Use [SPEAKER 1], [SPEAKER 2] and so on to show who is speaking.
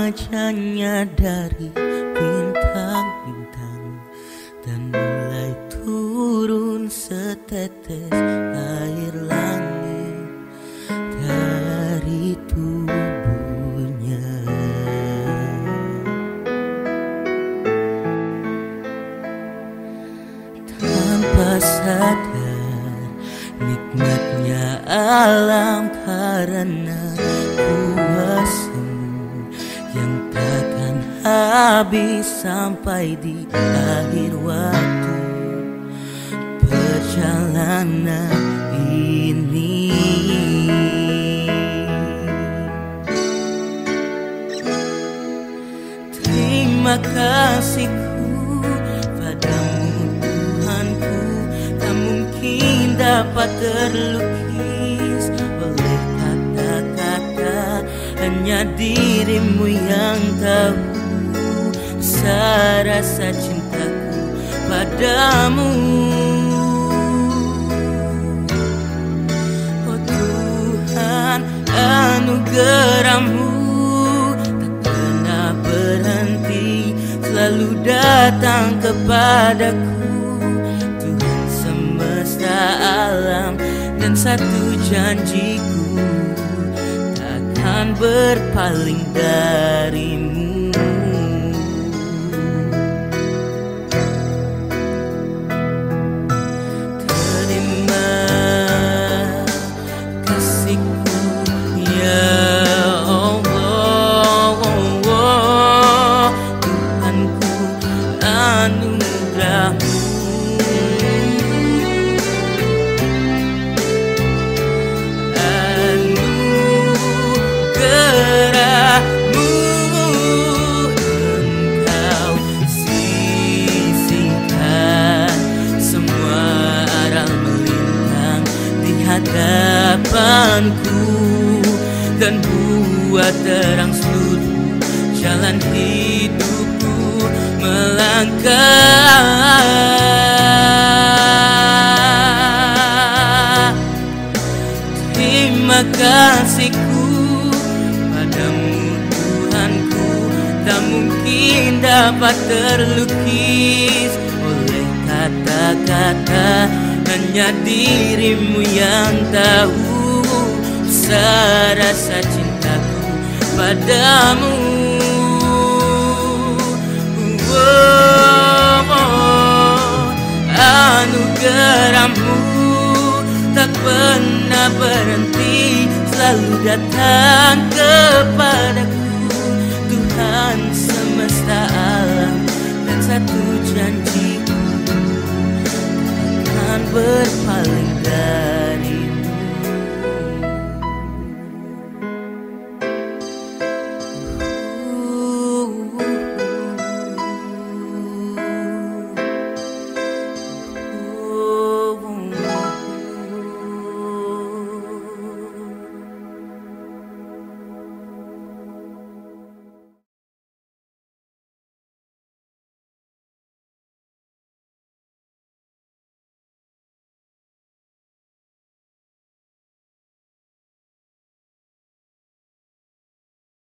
[SPEAKER 1] remajanya dari bintang-bintang dan mulai turun setetes air langit dari tubuhnya. Tanpa sadar nikmatnya alam karena kuasamu yang takkan habis sampai di akhir waktu perjalanan ini. Terima kasihku padamu Tuhanku, tak mungkin dapat terlukis oleh kata-kata, hanya dirimu yang tahu besar rasa cintaku padamu. Oh Tuhan, anugerahmu tak pernah berhenti, selalu datang kepadaku. Tuhan semesta alam, dan satu janjiku takkan berpaling darimu. Terima kasihku ya Allah, Tuhanku, anugerahmu. Hadapanku dan buat terang seluruh jalan hidupku melangkah. Terima kasihku padamu Tuhanku, tak mungkin dapat terlukis oleh kata-kata, hanya dirimu yang tahu besar rasa cintaku padamu. Anugerahmu tak pernah berhenti, selalu datang kepadaku. Tuhan semesta alam, dan satu janjiku berpaling dari